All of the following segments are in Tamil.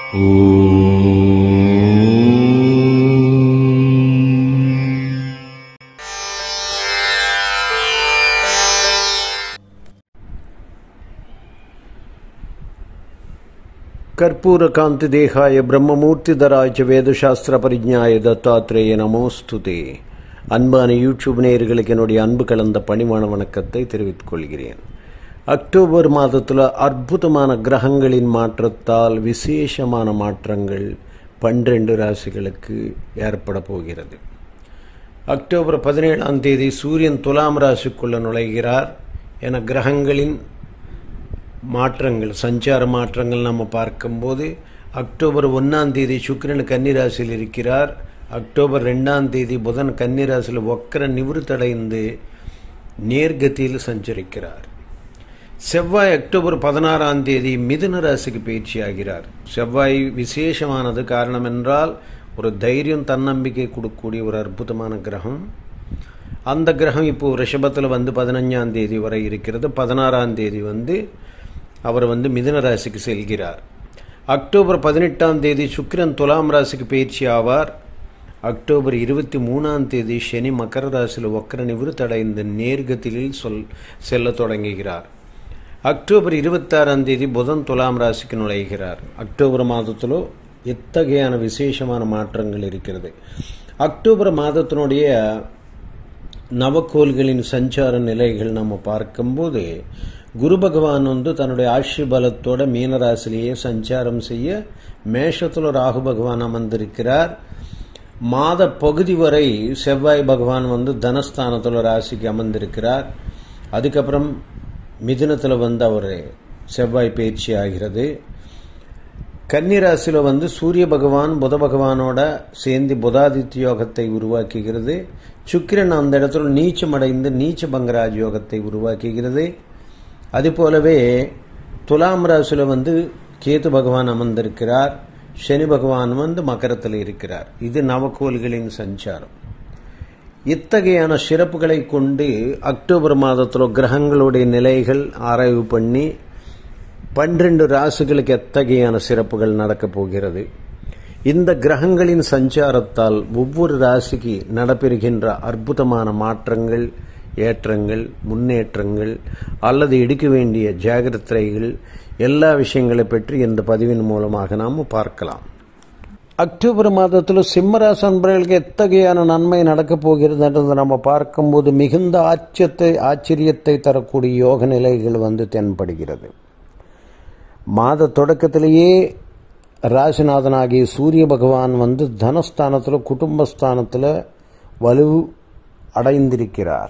कर्पूरकांति देहाय ब्रह्ममूर्तिधराय च वेदशास्त्र परिज्ञाय दत्तात्रेय நமோஸ்துதே. அன்பான யூடியூப் நேயர்களுக்கு என்னுடைய அன்பு கலந்த பணிவான வணக்கத்தை தெரிவித்துக் கொள்கிறேன். அக்டோபர் மாதத்தில் அற்புதமான கிரகங்களின் மாற்றத்தால் விசேஷமான மாற்றங்கள் 12 ராசிகளுக்கு ஏற்பட போகிறது. அக்டோபர் 17ஆம் தேதி சூரியன் துலாம் ராசிக்குள்ள நுழைகிறார். என கிரகங்களின் மாற்றங்கள் சஞ்சார மாற்றங்கள் நம்ம பார்க்கும்போது அக்டோபர் 1ஆம் தேதி சுக்கிரன் கன்னிராசியில் இருக்கிறார். அக்டோபர் 2ஆம் தேதி புதன் கன்னிராசியில் வக்ர நிவிருத்தடைந்து நேர்கதியில் சஞ்சரிக்கிறார். செவ்வாய் அக்டோபர் 16ஆம் தேதி மிதுன ராசிக்கு பயிற்சியாகிறார். செவ்வாய் விசேஷமானது. காரணம் என்றால் ஒரு தைரியம் தன்னம்பிக்கை கொடுக்கக்கூடிய ஒரு அற்புதமான கிரகம். அந்த கிரகம் இப்போ ரிஷபத்தில் 15ஆம் தேதி வரை இருக்கிறது. 16ஆம் தேதி அவர் மிதுன ராசிக்கு செல்கிறார். அக்டோபர் 18ஆம் தேதி சுக்கிரன் துலாம் ராசிக்கு பயிற்சி ஆவார். அக்டோபர் 23ஆம் தேதி சனி மகர ராசியில் வக்ர நிவிருத்தடைந்து நேர்கதியில் செல்ல தொடங்குகிறார். அக்டோபர் 26ஆம் தேதி புதன் துலாம் ராசிக்கு நுழைகிறார். அக்டோபர் மாதத்திலோ எத்தகையான விசேஷமான மாற்றங்கள் இருக்கிறது. அக்டோபர் மாதத்தினுடைய நவக்கோள்களின் சஞ்சார நிலைகள் நம்ம பார்க்கும்போது குரு பகவான் தன்னுடைய ஆட்சி பலத்தோட மீனராசிலேயே சஞ்சாரம் செய்ய மேஷத்தில் ராகு பகவான் அமர்ந்திருக்கிறார். மாத பகுதி வரை செவ்வாய் பகவான் தனஸ்தானத்தில் ராசிக்கு அமர்ந்திருக்கிறார். அதுக்கப்புறம் மிதுனத்தில் அவர் செவ்வாய் பயிற்சி ஆகிறது. கன்னிராசியில் சூரிய பகவான் புத பகவானோட சேர்ந்து புதாதித்ய யோகத்தை உருவாக்குகிறது. சுக்கிரன் அந்த இடத்துல நீச்சமடைந்து நீச்ச பங்கராஜ் யோகத்தை உருவாக்குகிறது. அதுபோலவே துலாம் ராசியில் கேது பகவான் அமர்ந்திருக்கிறார். சனி பகவான் மகரத்தில் இருக்கிறார். இது நவக்கோள்களின் சஞ்சாரம். இத்தகையான சிறப்புகளை கொண்டு அக்டோபர் மாதத்தில் கிரகங்களுடைய நிலைகள் ஆராய்வு பண்ணி 12 ராசிகளுக்கு எத்தகையான சிறப்புகள் நடக்கப் போகிறது. இந்த கிரகங்களின் சஞ்சாரத்தால் ஒவ்வொரு ராசிக்கு நடைபெறுகின்ற அற்புதமான மாற்றங்கள், ஏற்றங்கள், முன்னேற்றங்கள் அல்லது எடுக்க வேண்டிய ஜாகிரதைகள் எல்லா விஷயங்களை பற்றி இந்த பதிவின் மூலமாக நாம் பார்க்கலாம். அக்டோபர் மாதத்தில் சிம்மராசி அன்பர்களுக்கு எத்தகையான நன்மை நடக்கப் போகிறது என்றதை நம்ம பார்க்கும்போது மிகுந்த ஆச்சரியத்தை தரக்கூடிய யோக நிலைகள் தென்படுகிறது. மாத தொடக்கத்திலேயே ராசிநாதனாகிய சூரிய பகவான் தனஸ்தானத்தில் குடும்பஸ்தானத்தில் வலு அடைந்திருக்கிறார்.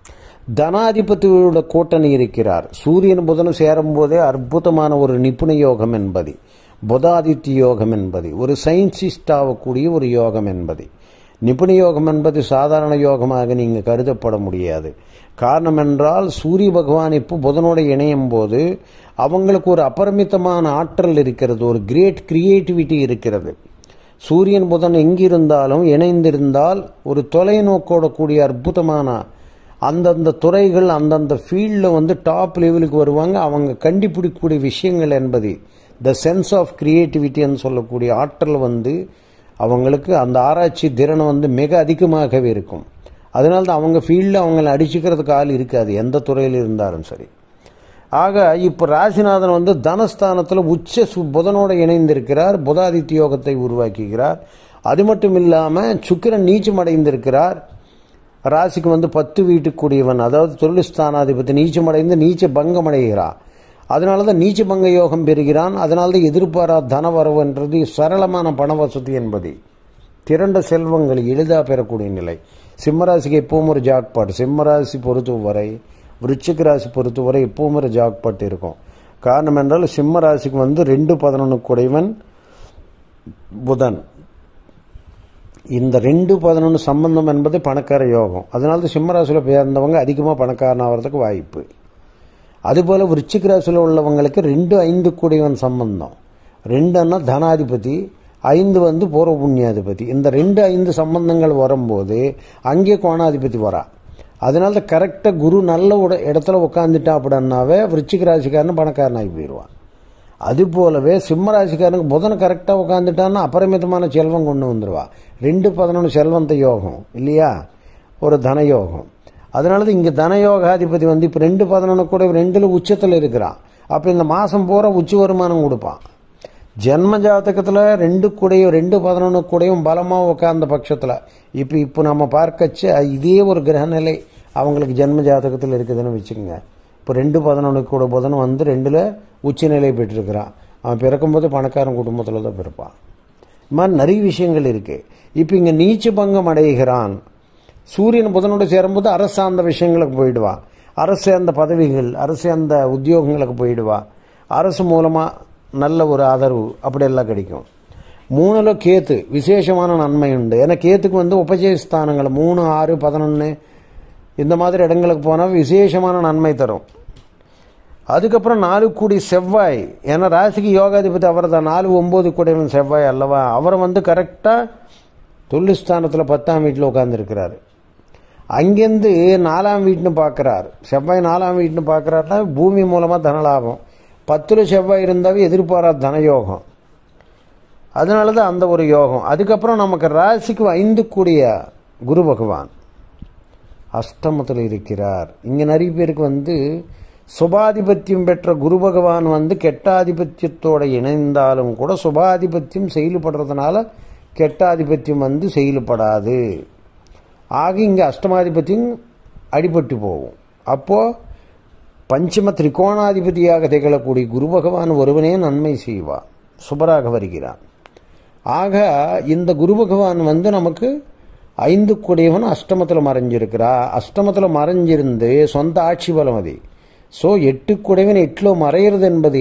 தனாதிபதியோட கூட்டணி இருக்கிறார். சூரியன் புதனும் சேரும் போதே அற்புதமான ஒரு நிபுண யோகம் என்பது, புதாதித்ய யோகம் என்பது, ஒரு சயின்டிஸ்ட் ஆகக்கூடிய ஒரு யோகம் என்பது. நிபுண யோகம் என்பது சாதாரண யோகமாக நீங்கள் கருதப்பட முடியாது. காரணம் என்றால் சூரிய பகவான் இப்போ புதனோட இணையும் போது அவங்களுக்கு ஒரு அபரிமிதமான ஆற்றல் இருக்கிறது, ஒரு கிரேட் கிரியேட்டிவிட்டி இருக்கிறது. சூரியன் புதன் எங்கிருந்தாலும் இணைந்திருந்தால் ஒரு தொலைநோக்கோட கூடிய அற்புதமான அந்தந்த துறைகள் அந்தந்த ஃபீல்டில் டாப் லெவலுக்கு வருவாங்க. அவங்க கண்டுபிடிக்கக்கூடிய விஷயங்கள் என்பது த சென்ஸ் ஆஃப் கிரியேட்டிவிட்டின்னு சொல்லக்கூடிய ஆற்றல் அவங்களுக்கு அந்த ஆராய்ச்சி திறனை மிக அதிகமாகவே இருக்கும். அதனால தான் அவங்க ஃபீல்டில் அவங்களை அடிச்சுக்கிறதுக்கு ஆள் இருக்காது, எந்த துறையில் இருந்தாலும் சரி. ஆக இப்போ ராசிநாதன் தனஸ்தானத்தில் உச்ச புதனோடு இணைந்திருக்கிறார், புதாதித்ய யோகத்தை உருவாக்குகிறார். அது மட்டும் இல்லாமல் சுக்கிரன் நீச்சம் அடைந்திருக்கிறார். ராசிக்கு 10 வீட்டுக்குரியவன், அதாவது தொழில் ஸ்தானாதிபதி நீச்சமடைந்து நீச்ச பங்கம் அடைகிறார். அதனால தான் நீச்ச பங்க யோகம் பெறுகிறான். அதனால தான் எதிர்பாரா தன வரவுன்றது சரளமான பண வசதி என்பது திரண்ட செல்வங்கள் எளிதாக பெறக்கூடிய நிலை. சிம்மராசிக்கு எப்பவும் ஒரு ஜாக்பாட், சிம்மராசி பொறுத்தவரை விருச்சிக ராசி பொறுத்தவரை எப்பவும் ஒரு ஜாக்பாட் இருக்கும். காரணம் என்றால் சிம்ம ராசிக்கு 2-11 குடைவன் புதன். இந்த 2-11 சம்பந்தம் என்பது பணக்கார யோகம். அதனால தான் சிம்மராசியில் பேர்ந்தவங்க அதிகமாக பணக்காரன் ஆகிறதுக்கு வாய்ப்பு. அதுபோல் விருச்சிக ராசியில் உள்ளவங்களுக்கு 2-5 குடைவன் சம்பந்தம். 2 தனாதிபதி, 5 பூர்வ புண்ணியாதிபதி. இந்த 2-5 சம்பந்தங்கள் வரும்போது அங்கே கோணாதிபதி வரா. அதனால தான் கரெக்டாக குரு நல்ல இடத்துல உட்காந்துட்டா அப்படின்னாவே விருச்சிக ராசிக்காரன் பணக்காரனாகி போயிடுவான். அது போலவே சிம்மராசிக்காரனுக்கு புதன் கரெக்டாக உட்காந்துட்டான்னா அபரிமிதமான செல்வம் கொண்டு வந்துடுவா. 2-11 செல்வந்த யோகம் இல்லையா, ஒரு தனயோகம். அதனால தான் இங்கே தனயோகாதிபதி வந்து இப்போ 2-11 கூட 2ல் உச்சத்தில் இருக்கிறான். அப்போ இந்த மாதம் பூரா உச்ச வருமானம் கொடுப்பான். ஜென்ம ஜாதகத்தில் 2-11 கூடையும் பலமாக உட்கார்ந்த பட்சத்தில் இப்போ நம்ம பார்க்கச்சு இதே ஒரு கிரகநிலை அவங்களுக்கு ஜென்ம ஜாதகத்தில் இருக்குதுன்னு வச்சுக்கோங்க. இப்போ 2-11 கூட புதன் வந்து 2ல் உச்சநிலை பெற்றிருக்கிறான். அவன் பிறக்கும்போது பணக்காரன் குடும்பத்தில் தான் பிறப்பான். இது மாதிரி நிறைய விஷயங்கள் இருக்குது. இப்போ இங்கே நீச்ச பங்கம் அடைகிறான். சூரியன் புதனோடு சேரும்போது அரசு சார்ந்த விஷயங்களுக்கு போயிடுவான். அரசு சார்ந்த பதவிகள், அரசு சார்ந்த உத்தியோகங்களுக்கு போயிடுவா. அரசு மூலமாக நல்ல ஒரு ஆதரவு அப்படியெல்லாம் கிடைக்கும். 3ல் கேத்து விசேஷமான நன்மை உண்டு. ஏன்னா கேத்துக்கு வந்து உபஜயஸ்தானங்கள் 3, 6, 11 இந்த மாதிரி இடங்களுக்கு போனால் விசேஷமான நன்மை தரும். அதுக்கப்புறம் 4 கூடி செவ்வாய், ஏன்னா ராசிக்கு யோகாதிபதி அவர் தான். 4-9 கூடியவன் செவ்வாய் அல்லவா, அவரை வந்து கரெக்டாக தொழில்ஸ்தானத்தில் 10ஆம் வீட்டில் உட்காந்துருக்கிறாரு. அங்கேருந்து 4ஆம் வீட்டுன்னு பார்க்குறார். செவ்வாய் 4ஆம் வீட்டுன்னு பார்க்குறாருன்னா பூமி மூலமாக தனலாபம். 10ல் செவ்வாய் இருந்தாவே எதிர்பாராத தனயோகம். அதனால தான் அந்த ஒரு யோகம். அதுக்கப்புறம் நமக்கு ராசிக்கு 5 கூடிய குரு பகவான் அஷ்டமத்தில் இருக்கிறார். இங்கே நிறைய பேருக்கு வந்து சுபாதிபத்தியம் பெற்ற குரு பகவான் வந்து கெட்டாதிபத்தியத்தோடு இணைந்தாலும் கூட சுபாதிபத்தியம் செயல்படுறதுனால கெட்டாதிபத்தியம் வந்து செயல்படாது. ஆக இங்கே அஷ்டமாதிபத்தியம் அடிபட்டு போகும். அப்போது பஞ்சம திரிகோணாதிபதியாக திகழக்கூடிய குரு பகவான் ஒருவனே நன்மை செய்வார், சுபராக வருகிறான். ஆக இந்த குரு பகவான் வந்து நமக்கு 5 கூடியவன் அஷ்டமத்தில் மறைஞ்சிருக்கிறா. அஷ்டமத்தில் மறைஞ்சிருந்து சொந்த ஆட்சி பலம் அது. ஸோ 8 கூடியவன் 8ல் மறையிறது என்பது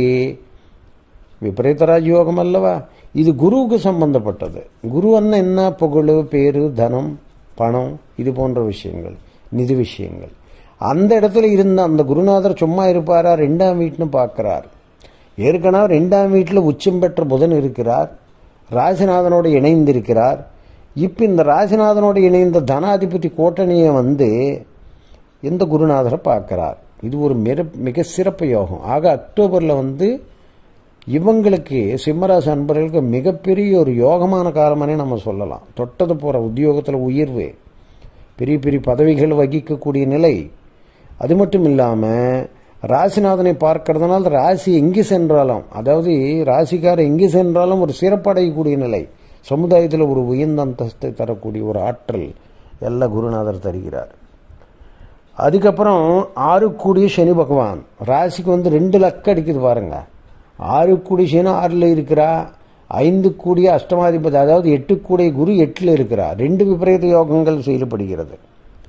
விபரீத ராஜயோகம் அல்லவா. இது குருவுக்கு சம்பந்தப்பட்டது. குரு என்ன புகழ், பேரு, தனம், பணம், இது போன்ற விஷயங்கள், நிதி விஷயங்கள். அந்த இடத்துல இருந்த அந்த குருநாதர் சும்மா இருப்பாரா? 2ஆம் வீட்டுன்னு பார்க்கிறார். ஏற்கனவே 2ஆம் வீட்டில் உச்சம் பெற்ற புதன் இருக்கிறார், ராசிநாதனோடு இணைந்திருக்கிறார். இப்போ இந்த ராசிநாதனோடு இணைந்த தனாதிபதி கோட்டணியை வந்து இந்த குருநாதரை பார்க்கிறார். இது ஒரு மிக சிறப்பு யோகம். ஆக அக்டோபரில் வந்து இவங்களுக்கு சிம்மராசி அன்பர்களுக்கு மிகப்பெரிய ஒரு யோகமான காலமானே நம்ம சொல்லலாம். தொட்டது போகிற உத்தியோகத்தில் உயர்வு, பெரிய பெரிய பதவிகள் வகிக்கக்கூடிய நிலை. அது மட்டும் இல்லாமல் ராசிநாதனை பார்க்கறதுனால ராசி எங்கே சென்றாலும், அதாவது ராசிக்காரர் எங்கே சென்றாலும் ஒரு சிறப்படையக்கூடிய நிலை, சமுதாயத்தில் ஒரு உயர்ந்த அந்தஸ்தை தரக்கூடிய ஒரு ஆற்றல் எல்லாம் குருநாதர் தருகிறார். அதுக்கப்புறம் 6 கூடிய சனி பகவான் ராசிக்கு வந்து 2 லக்க அடிக்குது பாருங்க. 6 கூடிய சனி 6ல் இருக்கிறா. 5 கூடிய அஷ்டமாதிபதி, அதாவது 8 கூடிய குரு 8ல் இருக்கிறா. 2 விபரீத யோகங்கள் செயல்படுகிறது.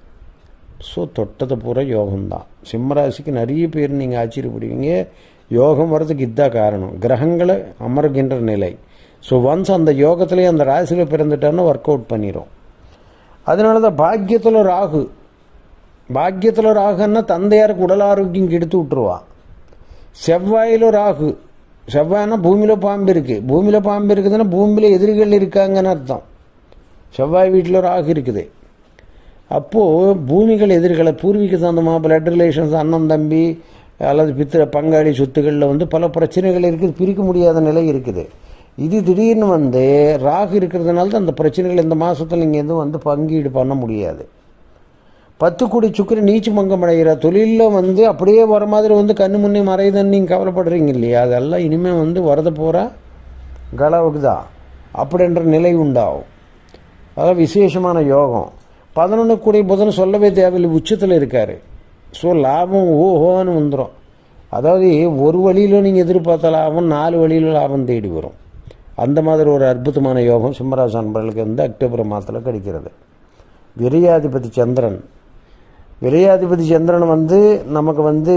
ஸோ தொட்டது பூரா யோகம்தான். சிம்மராசிக்கு நிறைய பேர் நீங்கள் ஆச்சரியப்படுவீங்க. யோகம் வர்றதுக்கு இதுதான் காரணம், கிரகங்களை அமர்கின்ற நிலை. ஸோ ஒன்ஸ் அந்த யோகத்திலே அந்த ராசியில் பிறந்துட்டான்னா ஒர்க் அவுட் பண்ணிடும். அதனால தான் பாக்கியத்தில் ராகு, பாக்கியத்தில் ராகுன்னா தந்தையாருக்கு உடல் ஆரோக்கியம் கெடுத்து விட்டுருவா. செவ்வாயில் ராகு, செவ்வாய்னா பூமியில் பாம்பு இருக்குது. பூமியில் பாம்பு இருக்குதுன்னா பூமியில் எதிரிகள் இருக்காங்கன்னு அர்த்தம். செவ்வாய் வீட்டில் ராகு இருக்குது. அப்போது பூமிகள் எதிர்களை, பூர்வீக சொந்தமாக பிளட் ரிலேஷன்ஸ், அண்ணன் தம்பி அல்லது பித்திர பங்காளி சொத்துக்களில் வந்து பல பிரச்சனைகள் இருக்குது, பிரிக்க முடியாத நிலை இருக்குது. இது திடீர்னு வந்து ராகு இருக்கிறதுனால தான் அந்த பிரச்சனைகள் இந்த மாதத்தில் நீங்கள் எதுவும் வந்து பங்கீடு பண்ண முடியாது. 10 கூடி சுக்கிரன் நீச்சு மங்கம் அடைகிற தொழிலில் வந்து அப்படியே வர மாதிரி வந்து கண்ணு முன்னே மறையுதுன்னு நீங்கள் கவலைப்படுறீங்க இல்லையா, அதெல்லாம் இனிமேல் வந்து வரத போகிற கலவுக்கு தான் அப்படின்ற நிலை உண்டாகும். அதாவது விசேஷமான யோகம். 11 கூடிய புதன் சொல்லவே தேவையில்லை, உச்சத்தில் இருக்கார். ஸோ லாபம் ஓஹோன்னு வந்துடும். அதாவது ஒரு வழியில் நீங்கள் எதிர்பார்த்த லாபம் 4 வழியில் லாபம் தேடி வரும். அந்த மாதிரி ஒரு அற்புதமான யோகம் சிம்மராசி அன்பர்களுக்கு வந்து அக்டோபர் மாதத்தில் கிடைக்கிறது. விரையாதிபதி சந்திரன், விரையாதிபதி சந்திரன் வந்து நமக்கு வந்து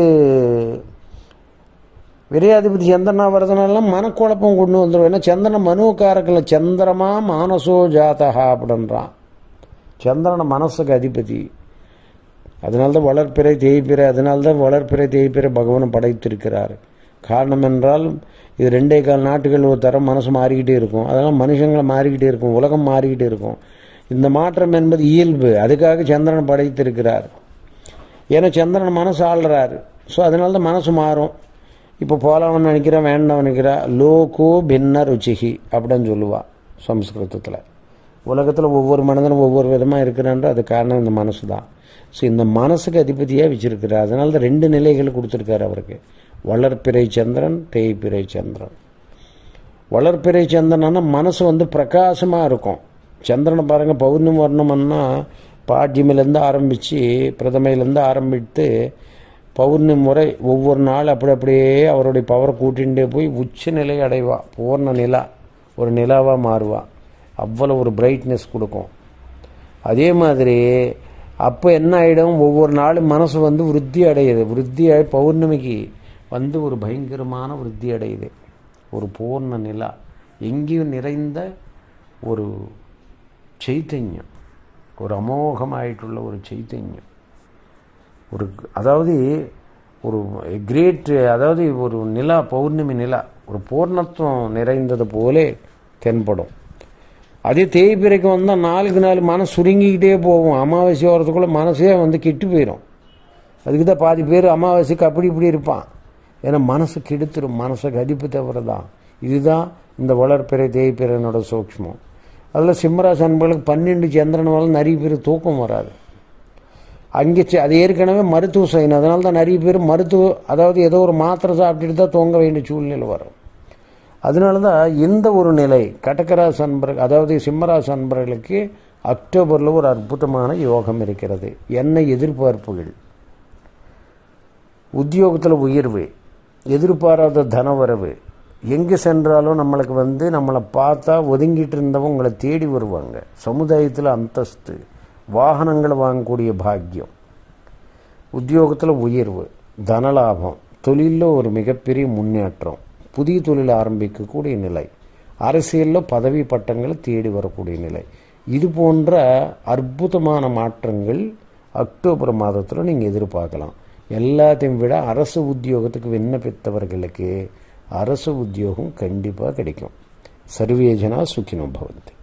விரையாதிபதி சந்திரனாக வரதுனால மனக்குழப்பம் கொண்டு வந்துடும். ஏன்னா சந்திரன் மனோகாரக்கில் சந்திரமா மானசோ ஜாதகா அப்படின்றான். சந்திரன மனசுக்கு அதிபதி. அதனால்தான் வளர்ப்பிறை தேய்ப்பிறை, அதனால்தான் வளர்ப்பிறை தேய்ப்பிறை பகவான் படைத்திருக்கிறார். காரணம் என்றால் இது 2.25 நாட்டுகள் ஒரு தரம் மனசு மாறிக்கிட்டே இருக்கும். அதனால் மனுஷங்களை மாறிக்கிட்டே இருக்கும், உலகம் மாறிக்கிட்டே இருக்கும். இந்த மாற்றம் என்பது இயல்பு. அதுக்காக சந்திரன் படைத்திருக்கிறார். ஏன்னா சந்திரன் மனசு ஆள்றாரு. ஸோ அதனால தான் மனசு மாறும். இப்போ போலாம்னு நினைக்கிறேன், வேண்டாம் நினைக்கிறா. லோகோ பின்ன ருச்சிகி அப்படின்னு சொல்லுவா சம்ஸ்கிருதத்தில். உலகத்தில் ஒவ்வொரு மனிதனும் ஒவ்வொரு விதமாக இருக்கிறான்ற அது காரணம் இந்த மனசு தான். ஸோ இந்த மனசுக்கு அதிபதியாக வச்சிருக்கிறார். அதனால தான் 2 நிலைகள் கொடுத்துருக்காரு அவருக்கு. வளர்ப்பிறை சந்திரன், தேய்பிறை சந்திரன். வளர்ப்பிறை சந்திரன்னா மனசு வந்து பிரகாசமாக இருக்கும். சந்திரனை பாருங்கள், பௌர்ணமி வர்ணம்னா பாட்யமிலேருந்து ஆரம்பித்து பிரதமையிலேருந்து ஆரம்பித்து பௌர்ணமி முறை ஒவ்வொரு நாள் அப்படியே அவருடைய பவரை கூட்டிகிட்டே போய் உச்ச நிலை அடைவா. பூர்ண நிலா, ஒரு நிலாவாக மாறுவா. அவ்வளோ ஒரு பிரைட்னஸ் கொடுக்கும். அதே மாதிரி அப்போ என்ன ஆகிடும், ஒவ்வொரு நாளும் மனசு வந்து விருத்தி அடையுது. விருத்தி பௌர்ணமிக்கு வந்து ஒரு பயங்கரமான விருத்தி அடையுது. ஒரு பூர்ண நிலா, எங்கேயும் நிறைந்த ஒரு சைத்தன்யம், ஒரு அமோகமாயிட்டுள்ள ஒரு சைத்தன்யம், ஒரு அதாவது ஒரு கிரேட், அதாவது ஒரு நிலா, பௌர்ணமி நிலா ஒரு பூர்ணத்துவம் நிறைந்தது போலே தென்படும். அதே தேய்பிறைக்கு வந்தால் நாளுக்கு நாள் மனசு சுருங்கிக்கிட்டே போகும். அமாவாசை வரதுக்குள்ளே மனசே வந்து கெட்டு போயிடும். அதுக்கு தான் பாதி பேர் அமாவாசைக்கு அப்படி இப்படி இருப்பான். ஏன்னா மனசு கெடுத்துடும், மனசை கதிப்பு தவிர தான். இதுதான் இந்த வளர்ப்பிறை தேய்பிறைனோட சூக்ஷ்மம். அதில் சிம்மராசி அன்பர்களுக்கு 12 சந்திரன் வரல நிறைய பேர் தூக்கம் வராது. அங்கே அது ஏற்கனவே மருத்துவ சைன். அதனால தான் நிறைய பேர் அதாவது ஏதோ ஒரு மாத்திரை சாப்பிட்டுட்டு தான் தூங்க வேண்டிய சூழ்நிலை வரும். அதனால தான் இந்த ஒரு நிலை கடகராசி அன்பர்கள், அதாவது சிம்மராசி அன்பர்களுக்கு அக்டோபரில் ஒரு அற்புதமான யோகம் இருக்கிறது. என்ன எதிர்பார்ப்புகள், உத்தியோகத்தில் உயர்வு, எதிர்பாராத தனவரவு, எங்கே சென்றாலும் நம்மளுக்கு வந்து நம்மளை பார்த்தா ஒதுங்கிட்டு இருந்தவங்க உங்களை தேடி வருவாங்க. சமுதாயத்தில் அந்தஸ்து, வாகனங்களை வாங்கக்கூடிய பாக்கியம், உத்தியோகத்தில் உயர்வு, தனலாபம், தொழிலில் ஒரு மிகப்பெரிய முன்னேற்றம், புதிய தொழில் ஆரம்பிக்கக்கூடிய நிலை, அரசியலில் பதவி பட்டங்களை தேடி வரக்கூடிய நிலை, இது போன்ற அற்புதமான மாற்றங்கள் அக்டோபர் மாதத்தில் நீங்கள் எதிர்பார்க்கலாம். எல்லாத்தையும் விட அரசு உத்தியோகத்துக்கு விண்ணப்பித்தவர்களுக்கு அரசு உத்தியோகம் கண்டிப்பாக கிடைக்கும். சர்வேஜனா சுகினோ பவந்தி.